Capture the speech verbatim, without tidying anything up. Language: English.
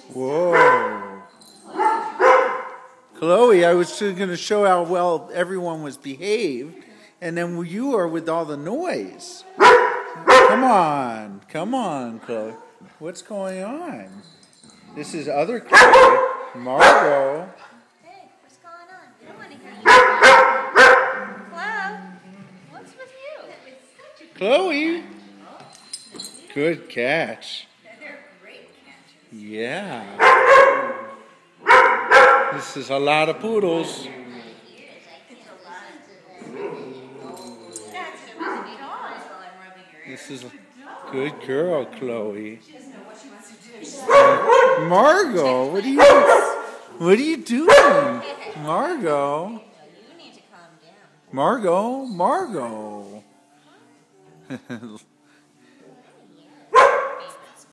Whoa. Chloe, I was going to show how well everyone was behaved, and then you are with all the noise. Come on. Come on, Chloe. What's going on? This is other Chloe. Margot. Hey, what's going on? I don't want to hear you. Chloe, what's with you? Chloe. Good catch. They're great catches. Yeah. This is a lot of poodles. This is a good girl, Chloe. Margot, what are you what are you doing? Margot. You need to calm down. Margot, Margot.